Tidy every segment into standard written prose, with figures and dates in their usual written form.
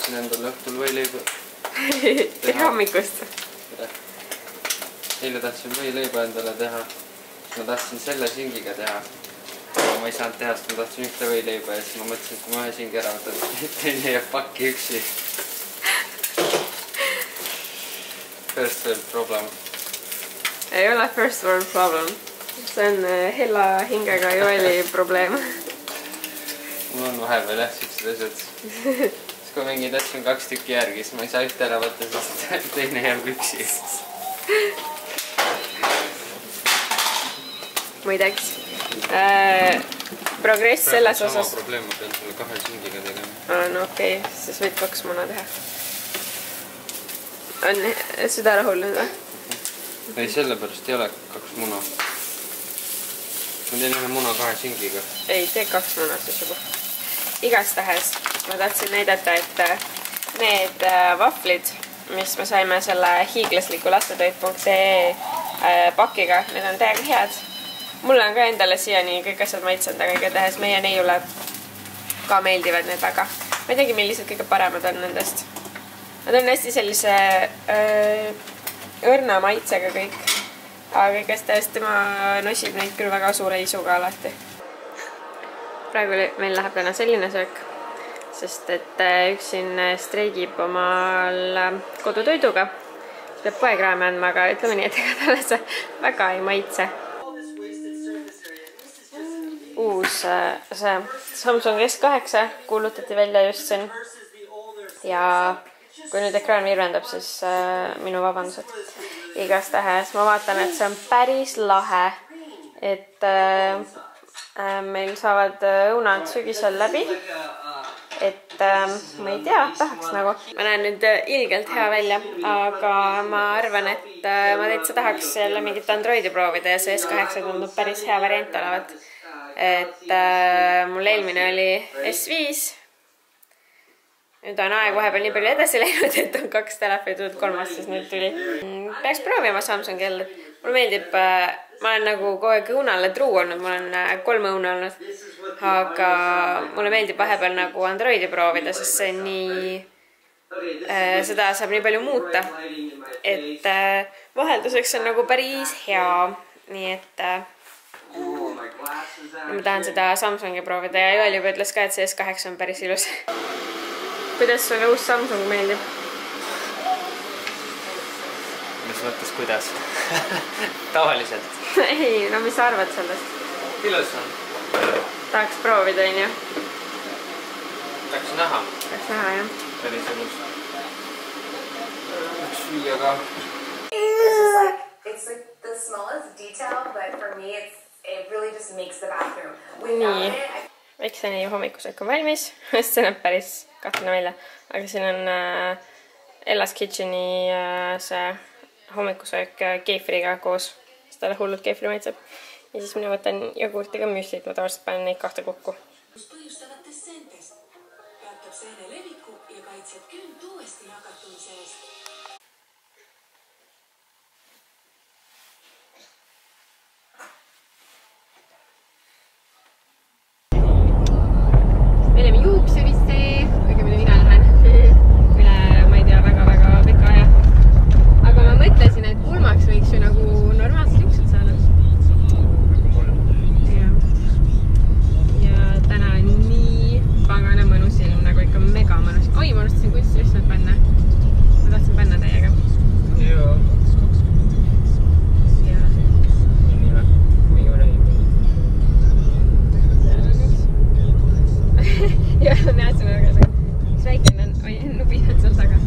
tahtsin endale õhtul võileiba tere hommikust! Eile tahtsin võileiba endale teha. Ma tahtsin selle singiga teha. Ma ei saanud teha, sest ma tahtsin ühte võileiba ja siis ma mõtlesin, et kui ma ühe singi ära võtan, teine jääb pakki üksi. First world problem. Ei ole first world problem. See on hella hingega Joeli probleem. Mul on vahepeal jah siuksed asjad. Siis kui mingid asjad on 2 tükki järgi, siis ma ei saa ühte ära võtta, sest teine jääb üksi. Muideks. Progress selles osas... Sama probleem, ma pean sulle 2 singiga tegema. No okei, siis võid 2 muna teha. On süda rahul nüüd või? Ei, sellepärast ei ole 2 muna. Ma teen ühe muna 2 singiga. Ei, tee 2 muna siis juba. Igastahes ma tahtsin näidata, et need vaflid, mis me saime selle hiiglasliku lastetoit.ee pakiga, need on täiega head. Mulle on ka endale siiani kõik asjad maitsenud, aga igatahes meie neiule ka meeldivad need väga. Ma ei teagi, millised kõige paremad on nendest. Nad on hästi sellise õrna maitsega kõik. Aga igastahes tema nosib neid küll väga suure isuga alati. Praegu meil läheb täna selline söök, sest et üks siin streigib omal kodutoiduga. Siis peab poekraami andma, aga ütleme nii, et ega talle see väga ei maitse. Uus see Samsung S8 kuulutati välja just siin. Ja kui nüüd ekraan virvendab, siis minu vabandused. Igastahes ma vaatan, et see on päris lahe, et meil saavad õunad sügisel läbi. Et ma ei tea, tahaks nagu. Ma näen nüüd ilgelt hea välja, aga ma arvan, et ma täitsa tahaks jälle mingit Androidi proovida ja see S8 tundub päris hea variant olevat. Et mul eelmine oli S5. Nüüd on aeg vahepeal nii palju edasi läinud, et on 2 telefoni tulnud, 3, siis nüüd tuli. Peaks proovima Samsungi jälle. Mulle meeldib, ma olen nagu kogu aeg õunale truu olnud, mul on 3 õuna olnud. Aga mulle meeldib vahepeal nagu Androidi proovida, sest see on nii... Seda saab nii palju muuta. Et vahelduseks on nagu päris hea. Nii et... ma tahan seda Samsungi proovida ja Joel juba ütles ka, et see S8 on päris ilus. Kuidas sulle uus Samsung meeldib? Mis mõttes kuidas? Tavaliselt. Ei, no mis sa arvad sellest? Ilus on. Tahaks proovida, on ju? Tahaks näha. Tahaks näha, jah. Päris ilus. Üks süüa ka. It's like the smallest detail, but for me it really just makes the bathroom. Nii, väikseni hommikusöök on valmis, see näeb päris kahtlane välja, aga siin on Ella's Kitcheni see hommikusöök keefriga koos, sest talle hullult keefri maitseb. Ja siis mina võtan jogurtiga müslit, ma tavaliselt panen neid 2 kokku. Me oleme juuksurisse, õigemini mina lähen üle, ma ei tea, väga pika aja. Aga ma mõtlesin, et pulmaks võiks ju nagu normaalsed juuksed saada. Ja täna on nii pagana mõnus ilm, nagu ikka mega mõnus. Oi, ma unustasin kunstirismed panna. Ma tahtsin panna teiega. Joo. Ja, näed sinna aga üks väikene on, oi, nubid on seal taga.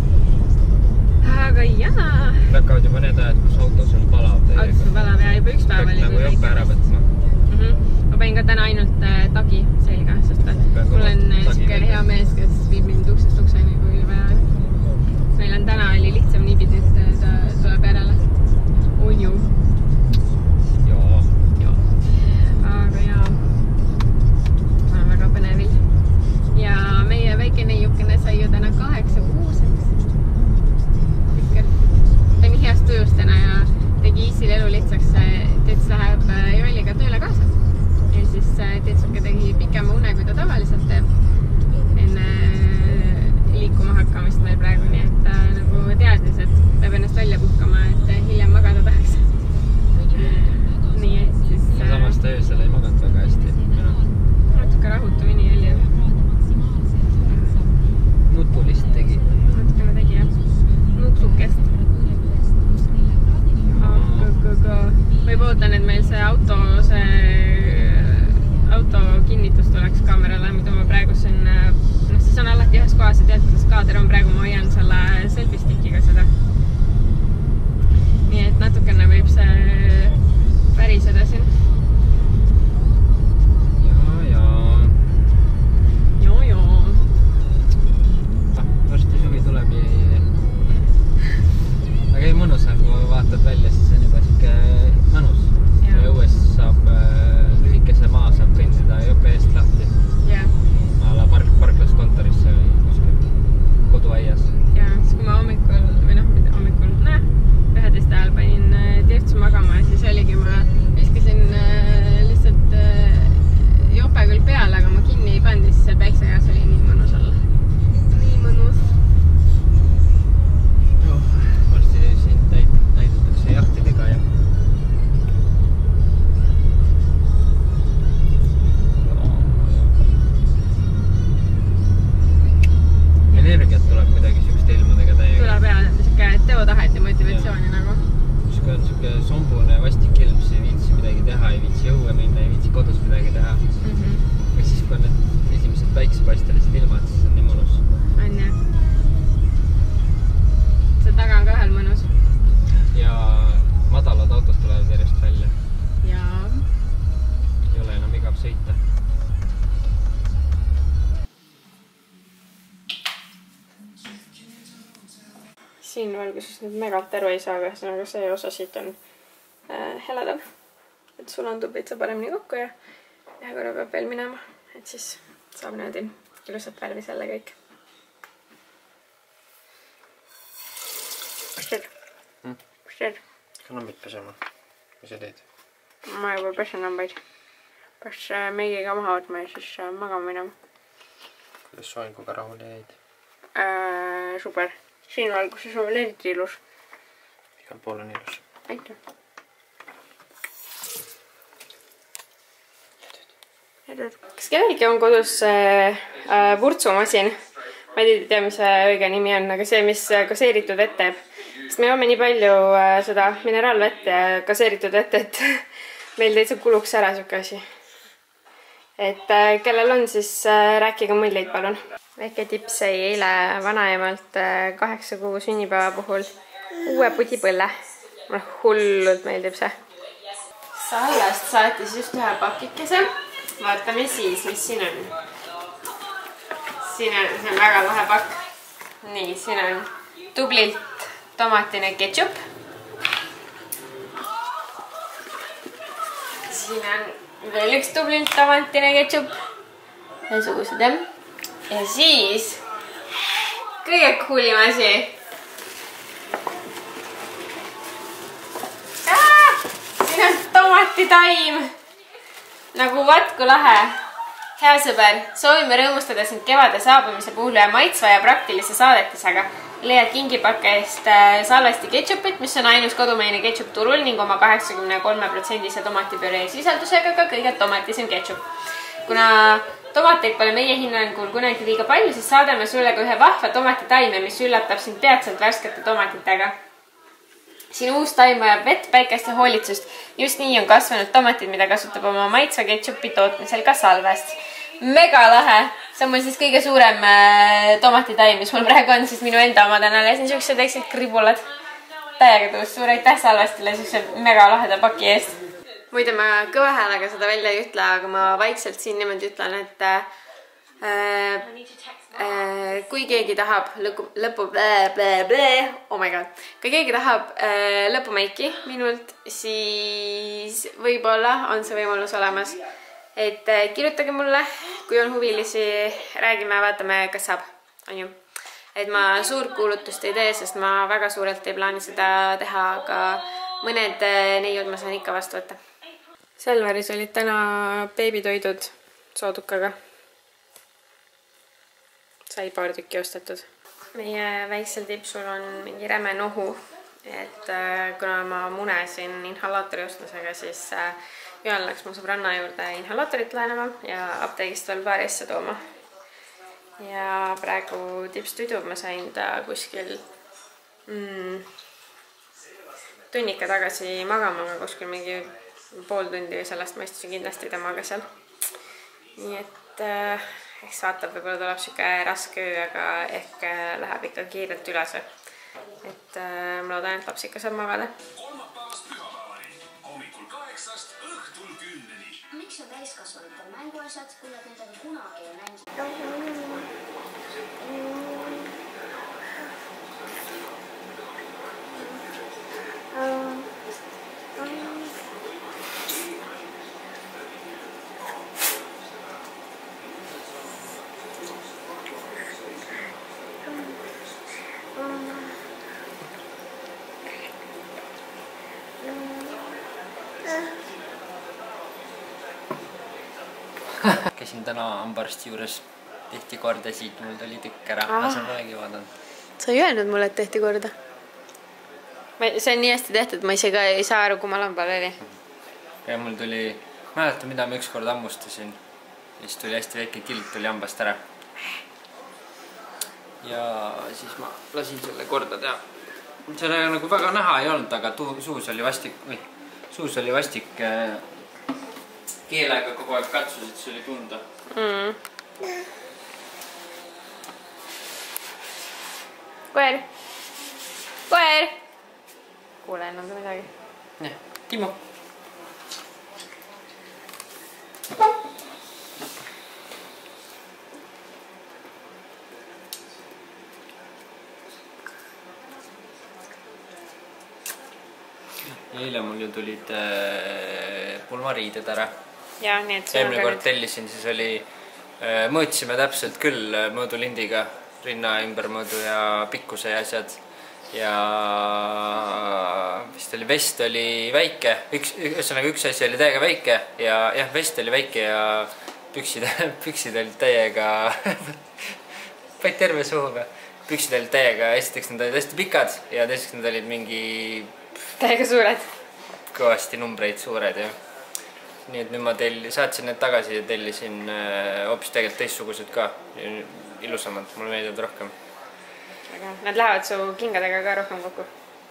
Aga jaa. Hakkavad juba need ajad, kus autos on palav täiega. Autos on palav ja juba üks päev oli. Nagu jope ära võtma. Ma panin ka täna ainult tagi selga, sest mul on siuke hea mees, kes viib mind uksest ukseni, kui vaja. Meil on täna oli lihtsam niipidi, et ta tuleb järele. On ju. Joo. Aga jaa. Ma olen väga põnevil. Ja meie väike neiukene sai ju täna 8-kuuseks. Ta on heast tujust täna ja tegi Iisil elu lihtsaks. Tets läheb Joeliga tööle kaasa. Ja siis Tetsuke tegi pikema une, kui ta tavaliselt teeb. Enne samas kohas ja tead, kuidas kaader on praegu, ma hoian selle selfie stickiga seda. Nii et natukene võib see päriseda siin. Varsti suvi tuleb ja aga ei mõnus on, kui vaatad välja, siis on juba siuke mõnus. Ja õues saab lühikese maa, saab kõndida jope eest lahti. Ala parklaskontorisse või kuskil koduaias. Ja, siis kui ma hommikul, või noh, mitte hommikul, 11 ajal panin Tirtsu magama ja siis oligi, ma viskasin lihtsalt jope küll peale, aga ma kinni ei pandi, siis see päikse käes oli nii mõnus olla. Nii mõnus. Varsti siin näidatakse jahtidega ja energiat tuleb kuidagi siukeste ilmadega täiega. Tuleb jah, siuke teotahet ja motivatsiooni nagu. Kui on siuke sombune vastik ilm, siis ei viitsi midagi teha, ei viitsi õue minna, ei viitsi kodus midagi teha. Või siis, kui on need esimesed päiksepaistelised ilmad, siis on nii mõnus. On jah. See taga on ka ühel mõnus. Ja madalad autod tulevad järjest välja. Jaa. Ei ole enam igav sõita. Siin valguses nüüd megalt aru ei saa, aga see osa siit on heledam. Et sulandub veitsa paremini kokku ja ühe korra peab veel minema, et siis saab niimoodi ilusat värvi selle kõik. Kus teed? Lambid pesema. Mis sa teed? Ma juba pesen lambaid. Peaks meigiga maha võtma ja siis magama minema. Kuidas soenguga rahule jäid? Super. Siin valguses on veel eriti ilus. Igal pool on ilus. Aitäh. Kas kellelgi on kodus vurtsumasin? Ma ei tea, mis see õige nimi on, aga see, mis gaseeritud vett teeb. Sest me joome nii palju seda mineraalvett ja gaseeritud vett, et meil täitsa kuluks ära siuke asi. Et kellel on, siis rääkige muljeid, palun. Väike tips sai eile vanaemalt 8 kuu sünnipäeva puhul uue pudipõlle. Mulle hullult meeldib see. Sallast saatis just ühe pakikese. Vaatame siis, mis siin on. Siin on väga lahe pakk. Nii, siin on tublilt tomatine ketšup. Siin on veel üks tublilt tomatine ketšup. Ühesugused, jah. Ja siis kõige coolim asi. Siin on tomatitaim. Nagu vatku lahe. Hea sõber, soovime rõõmustada sind kevade saabumise puhul ja maitsva ja praktilise saadetisega. Leiad kingipakke eest salvesti ketšupit, mis on ainus kodumaine ketšup turul ning oma 83% tomatipüree sisaldusega ka kõige tomatisem ketšup. Kuna tomateid pole meie hinnangul kunagi liiga palju, siis saadame sulle ka ühe vahva tomatitaime, mis üllatab sind peatselt värskete tomatitega. Siin uus taim vajab vett, päikest ja hoolitsust. Just nii on kasvanud tomatid, mida kasutab oma maitsva ketšupi tootmisel ka salvest. Mega lahe! See on mul siis kõige suurem tomatitaim, mis mul praegu on, siis minu enda oma täna lesin siuksed väiksed kribulad. Täiega tõus, suur aitäh salvestile siukse mega laheda paki eest. Muide, ma kõva häälega seda välja ei ütle, aga ma vaikselt siin niimoodi ütlen, et kui keegi tahab kui keegi tahab lõpumeiki minult, siis võib-olla on see võimalus olemas. Et kirjutage mulle, kui on huvilisi, räägime, vaatame, kas saab, on ju. Et ma suurt kuulutust ei tee, sest ma väga suurelt ei plaani seda teha, aga mõned neiud ma saan ikka vastu võtta. Selveris olid täna beebitoidud soodukaga. Sai paar tükki ostetud. Meie väiksel tipsul on mingi räme nohu, et kuna ma munesin inhalaatori ostmisega, siis Johan läks mu sõbranna juurde inhalaatorit laenama ja apteegist veel paari asja tooma. Ja praegu tips tüdub, ma sain ta kuskil tunnika tagasi magama, aga kuskil mingi pool tundi või sellest ma istusin kindlasti temaga seal. Nii et eks vaatab, võib-olla tuleb siuke raske öö, aga ehk läheb ikka kiirelt üles. Et ma loodan, et laps ikka saab magada. Kolmapäevast pühapäevani, hommikul 8-st õhtul 10-ni. Miks on täiskasvanutel mänguasjad, kui nad nendega kunagi ei mängi? Käisin täna hambaarsti juures, tehti korda siit, mul tuli tükk ära, ma saan polegi vaadanud. Sa ei öelnud mulle, et tehti korda? See on nii hästi tehtud, ma ise ka ei saa aru, kui ma lambal oli. Ja mul tuli, mäletan, mida ma ükskord hammustasin. Siis tuli hästi väike kild, tuli hambast ära. Ja siis ma lasin selle korda teha. Selle nagu väga näha ei olnud, aga suus oli vastik keelega kogu aeg katsus, et see oli tunda. Koer! Koer! Kuule enam ka midagi. Jah, Timo. Eile mul ju tulid pulmariided ära. Ja, nii et eelmine kord tellisin, siis oli, mõõtsime täpselt küll mõõdulindiga, rinna ümbermõõdu ja pikkuse ja asjad. Ja vist oli vest oli väike, üks asi oli täiega väike ja jah, vest oli väike ja püksid olid täiega, paid terve suhu. Püksid olid täiega, esiteks nad olid hästi pikad ja teiseks nad olid mingi täiega suured. Kõvasti numbreid suured ja nii et nüüd ma saatsin need tagasi ja tellisin hoopis tegelikult teistsugused ka, ilusamad, mulle meeldivad rohkem. Aga nad lähevad su kingadega ka rohkem kokku?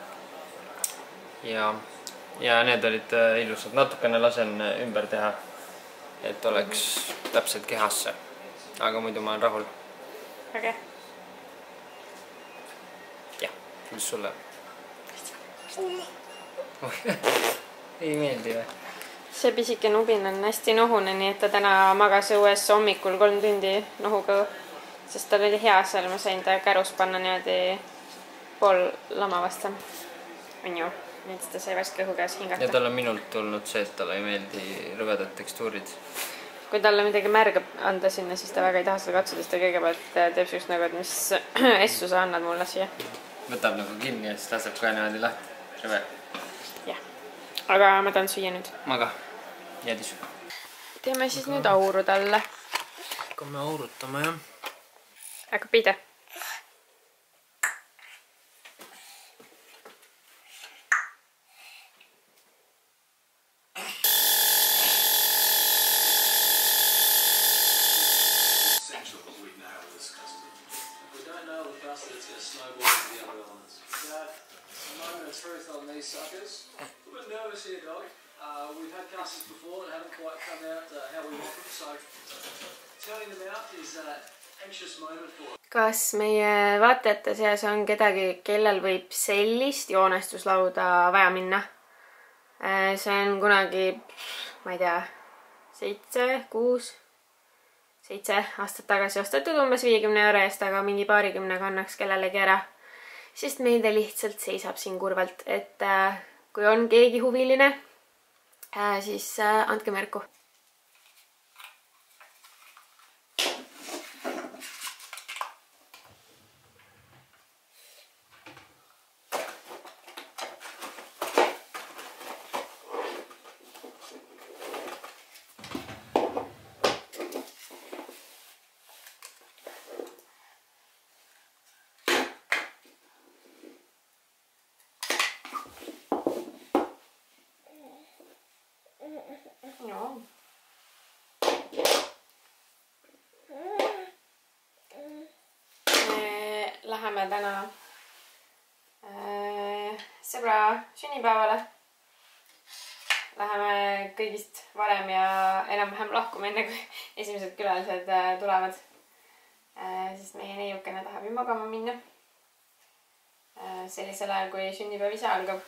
Ja need olid ilusad, natukene lasen ümber teha, et oleks täpselt kehasse, aga muidu ma olen rahul. Okay. Jah, mis sulle? Ei meeldi või? See pisike nubin on hästi nohune, nii et ta täna magas õues hommikul 3 tundi nohuga, sest tal oli hea seal, ma sain ta kärus panna niimoodi pool lama vastu. On ju, nii et ta sai värske õhu käes hingata. Ja tal on minult tulnud see, et talle ei meeldi rõvedad tekstuurid. Kui talle midagi märga anda sinna, siis ta väga ei taha seda katsuda, sest ta kõigepealt teeb sellist nagu, et mis essu sa annad mulle siia. Võtab nagu kinni ja siis laseb ka niimoodi lahti. Rõve. Jah, aga ma tahan süüa nüüd. Ma ka. Jäädis. Teeme siis nüüd auru talle. Hakkame aurutama, jah. Aga pide. We've had casters before that haven't quite come out how we want them, so turning them out is an anxious moment for us. Kas meie vaatajate seas on kedagi, kellel võib sellist joonestuslauda vaja minna? See on kunagi, ma ei tea, 7 aastat tagasi ostetud umbes 50 euro eest, aga mingi paarikümnega annaks kellelegi ära. Sest meelde lihtsalt seisab siin kurvalt, et kui on keegi huviline, siis andke märku. Joo. Me läheme täna sõbra sünnipäevale. läheme kõigist varem ja enam-vähem lahkume enne kui esimesed külalised tulevad. Sest meie neiukene tahab ju magama minna. Sellisel ajal, kui sünnipäev ise algab.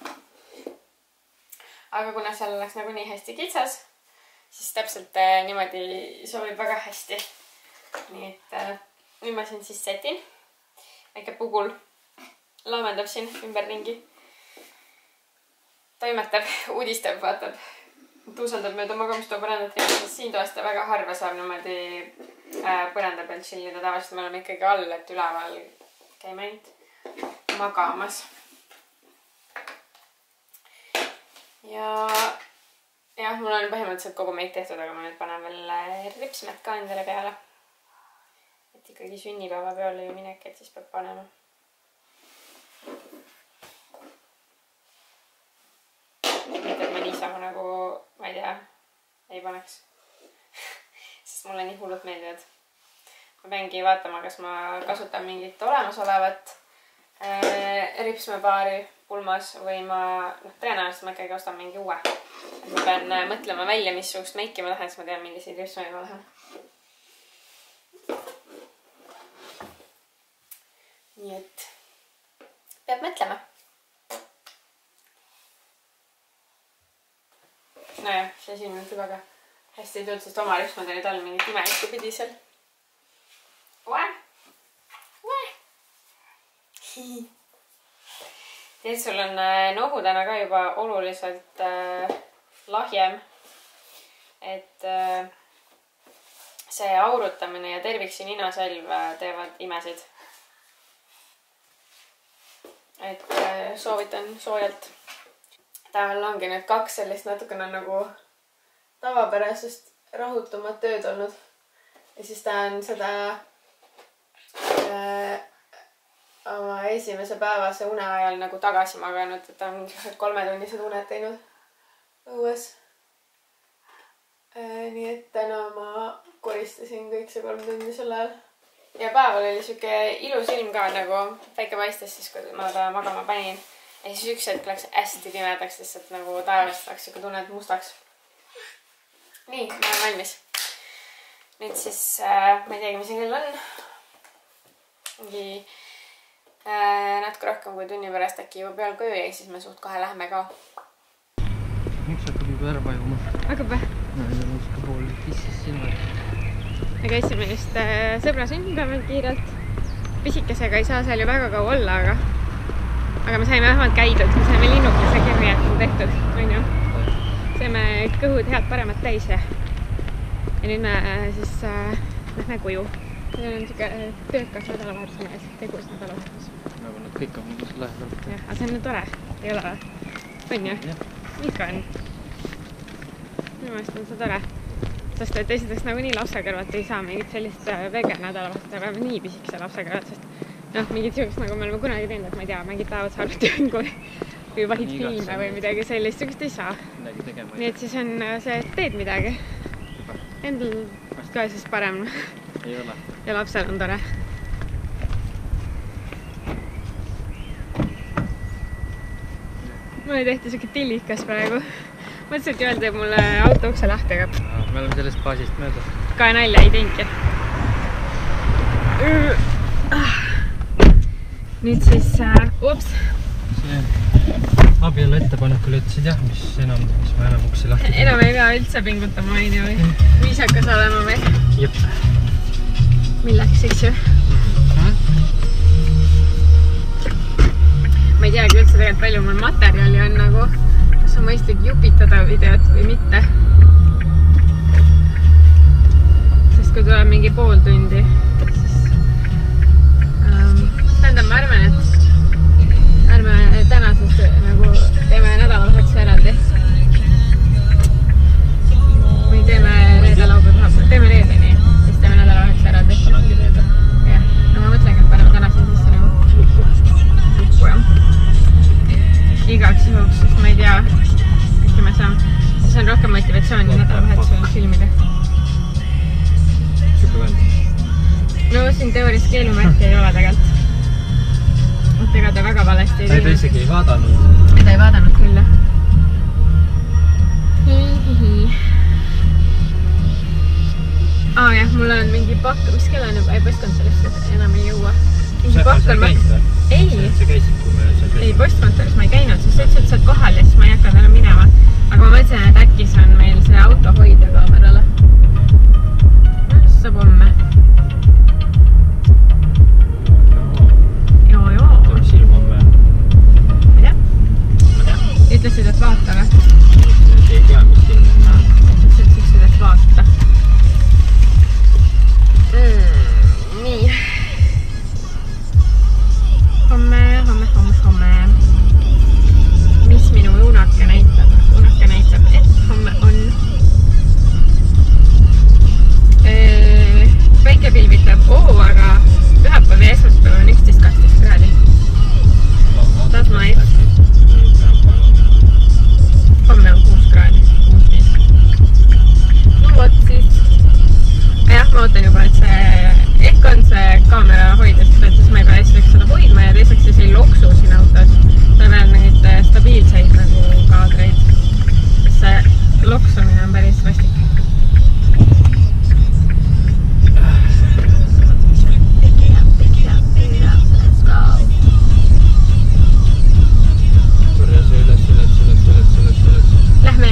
Aga kuna seal oleks nagu nii hästi kitsas, siis täpselt niimoodi sobib väga hästi. Nii et nüüd ma siin siis setin. Väike pugul laamendab siin ümberringi. Toimetab, uudistab, vaatab, tuusaldab mööda magamistoa põrandat ja siin toast väga harva saab niimoodi põranda peal chillida. Tavaliselt me oleme ikkagi all, et üleval käime ainult magamas. Ja jah, mul on põhimõtteliselt kogu meik tehtud, aga ma nüüd panen veel ripsmed ka endale peale. Et ikkagi sünnipäeva peale ju minek, et siis peab panema. Mitte, et ma niisama nagu, ma ei tea, ei paneks. Sest mulle nii hullult meeldivad. Ma peangi vaatama, kas ma kasutan mingit olemasolevat ripsmepaari pulmas või ma, tõenäoliselt ma ikkagi ostan mingi uue. Ma pean mõtlema välja, missugust meiki ma tahan, siis ma tean, milliseid ripsmeid ma tahan. Nii et peab mõtlema. Nojah, see esimene juba ka hästi ei tulnud, sest oma ripsmed olid all mingit imelikku pidi seal. Tead, sul on nohu täna ka juba oluliselt lahjem. Et see aurutamine ja terviksi ninaselv teevad imesid. Et soovitan soojalt. Tal ongi nüüd 2 sellist natukene nagu tavapärasest rahutumat tööd olnud. Ja siis ta on seda oma esimese päevase une ajal nagu tagasi maganud, et ta on 3-tunnised uned teinud õues. Nii et täna ma koristasin kõik see 3 tundi sel ajal. Ja päeval oli siuke ilus ilm ka, nagu päike paistes siis, kui ma ta magama panin. Ja siis üks hetk läks hästi pimedaks, lihtsalt nagu taevast läks siuke tunne, et mustaks. Nii, ma olen valmis. Nüüd siis, ma ei teagi, mis see kell on. Mingi natuke rohkem kui tunni pärast äkki juba peal koju ja siis me suht kohe läheme ka. Miks hakkab juba ära vajuma? Hakkab või? No, ja muska pool pissis sinna. Me käisime just sõbra sünnipäeval kiirelt. Pisikesega ei saa seal ju väga kaua olla, aga me saime vähemalt käidud. Me saime linnukese kirjad tehtud, on ju. Saime kõhud head paremat täis ja nüüd me siis lähme koju. See on siuke töökas nädalavahetus mees, tegus nädalavahetus. Nagu nad kõik on mul lähedal. Jah, aga see on tore. Ei ole või? On ju? Ikka on. Minu meelest on see tore. Sest et esiteks nagu nii lapse kõrvalt ei saa mingit sellist vege nädalavahetust, aga nii pisikese lapse kõrvalt, sest mingit siukest nagu me oleme kunagi teinud, et ma ei tea, mingid päevad saanud kui vahid filme või midagi sellist, siukest ei saa. Nii et siis on see, et teed midagi. Endal ka siis parem. Ei ole. Ja lapsel on tore. Mulle tehti siuke tillikas praegu. Mõtlesin, et Joel teeb mulle auto ukse lahti, aga me oleme sellest baasist möödas. Ka nalja ei teinudki. Nüüd siis, ups. Abielu ettepanekul ütlesid jah, mis ma enam uksi lahti. Enam ei pea üldse pingutama, on ju, või viisakas olema või? Jep. Milleks, eks ju? Ma ei teagi üldse tegelikult palju mul materjali on nagu, kas on mõistlik jupitada videot või mitte. Sest kui tuleb mingi pool tundi, siis tähendab, ma arvan, et ärme tänasest nagu teeme nädalavahetuse eraldi. Või teeme reede-laupäeva, teeme reedeni, siis teeme nädalavahetuse eraldi. Ongi reede. Jah, no ma mõtlengi, et paneme tänase sisse nagu lukku, jah. Igaks juhuks, sest ma ei tea, äkki me saame. See on rohkem motivatsiooni nädalavahetusel filmida. Siuke vend. No siin teoorias keelumärki ei ole tegelikult. Ega ta väga valesti ei teinud. Ta isegi ei vaadanud. Ta ei vaadanud küll. jah, mul on mingi pakk, mis kell on juba, ei postkontorisse enam ei jõua. Sa ei käinud või? Ei. Sa käisid, kui me seal käisid? Ei, postkontoris ma ei käinud, sest sa ütlesid, et sa oled kohal ja siis ma ei hakanud enam minema. Aga ma mõtlesin, et äkki see on meil see auto hoidja kaamerale. Saab homme. Joo. Teeb silm homme. Ma tea. Ütlesid, et vaata või? Ei tea, mis silm homme. Ütlesid, et vaata. Nii. Homme. Mis minu unake näitab? Unake näitab, et homme on päike pilvitab, aga pühapäev ja esmaspäev on 11-12 kraadi. That's nice. Homme on 6 kraadi, 6-5. No vot siis. Jah, ma ootan juba, et see ehk on see kaamera hoidest, et siis ma ei pea esiteks seda hoidma ja teiseks siis ei loksu siin autos. Ta veel neid stabiilseid nagu kaadreid. See loksumine on päris vastik. Lähme!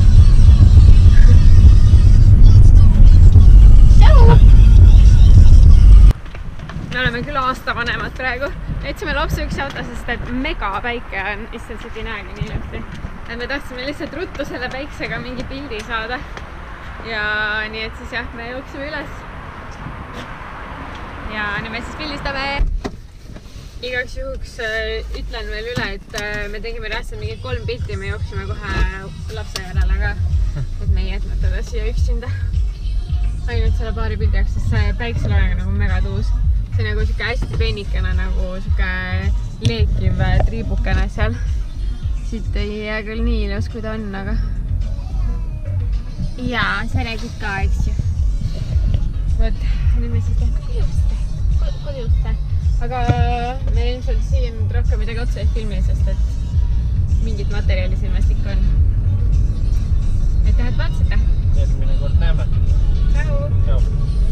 Me oleme küll aasta vanemad praegu. Jätsime lapse üks auto, sest et mega päike on, issand siit ei näegi nii ilusti. Me tahtsime lihtsalt ruttu selle päiksega mingi pildi saada. Ja nii et siis jah, me jooksime üles. Ja nüüd me siis pildistame. Igaks juhuks ütlen veel üle, et me tegime reaalselt mingi 3 pilti ja me jooksime kohe lapse järele ka. Et me ei jätnud teda siia üksinda. Ainult selle paari pildi jaoks, sest see päikselooja on nagu mega tuus. See on nagu siuke hästi peenikene, nagu siuke leekiv triibukene seal. Siit ei jää küll nii ilus, kui ta on, aga... Jaa, sa räägid ka, eks ju. Vot, nüüd me siis teeme koduste. Aga me ilmselt siin rohkem midagi otsa ei filmi, sest et mingit materjali siin vast ikka on. Aitäh, et vaatasite! Järgmine kord näeme. Tšau!